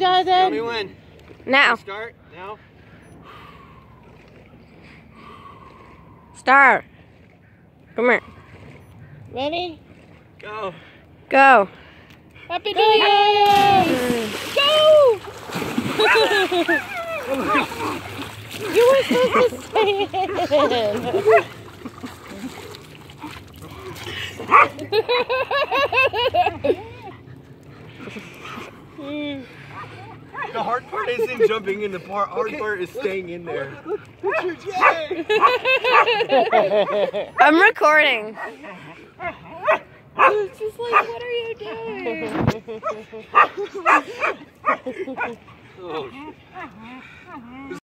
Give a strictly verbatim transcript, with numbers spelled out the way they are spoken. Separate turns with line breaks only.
doesn't.
Tell me when.
Now.
Start now.
Start. Come here.
Ready?
Go.
Go.
Happy New Year! Go! You were supposed to stay in.
The hard part isn't jumping in. The part, hard okay. part is staying in there.
I'm recording.
It's just like, what are you doing?
Oh, shit.